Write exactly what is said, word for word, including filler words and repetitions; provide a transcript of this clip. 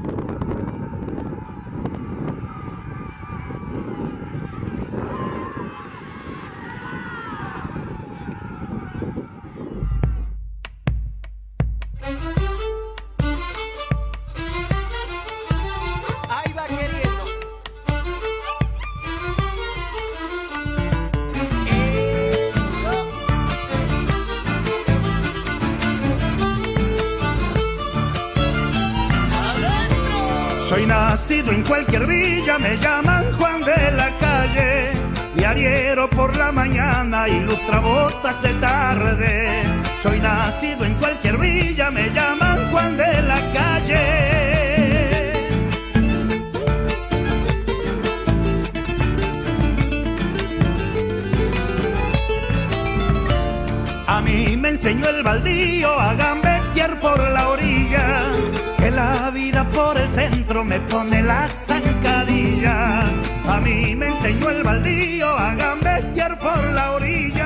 Ahí va queriendo. Eso. Adentro. Soy nacido en cualquier villa, me llaman Juan de la Calle. Diariero por la mañana, ilustrabotas de tarde. Soy nacido en cualquier villa, me llaman Juan de la Calle. A mí me enseñó el baldío a gambetear por la orilla, que la vida por el centro me pone la zancadilla. A mí me enseñó el baldío a gambetear por la orilla.